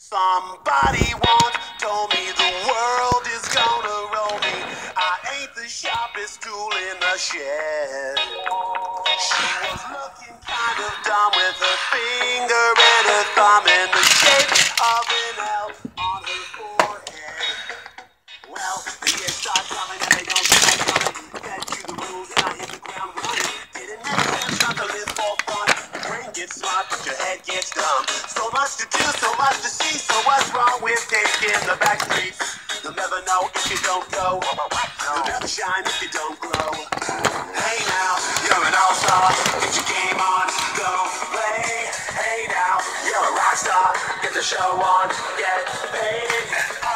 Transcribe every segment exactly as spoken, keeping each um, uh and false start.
Somebody once told me the world is gonna roll me. I ain't the sharpest tool in the shed. She was looking kind of dumb with her finger and her thumb in the shape of an L on her forehead. Well, the years start coming and they don't stop coming. Fed to the rules and I hit the ground running. Didn't make sense not to live for fun. Your brain gets smart but your head gets dumb. So much to do, so much to see. So what's wrong with taking the back streets? You'll never know if you don't go. You'll never shine if you don't grow. Hey now, you're an all-star. Get your game on, go play. Hey now, you're a rock star. Get the show on, get paid.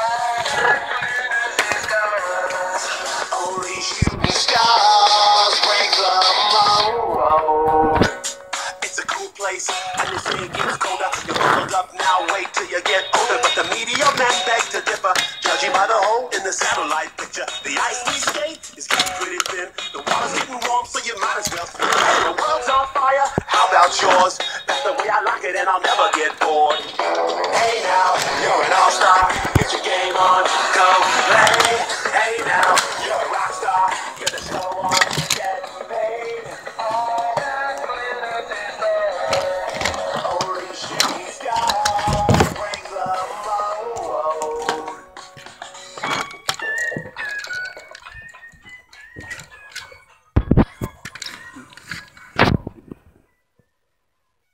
Only shooting stars break the mold. It's a cool place, and they say it gets colder. You're bundled up now, wait till you get older. But the media men beg to differ, judging by the hole in the satellite picture. The ice we skate is getting pretty thin. The water's getting warm, so you might as well swim. The world's on fire, how about yours? That's the way I like it, and I'll never get bored. Hey now, you're an all-star. Get your game on, go play. Hey now,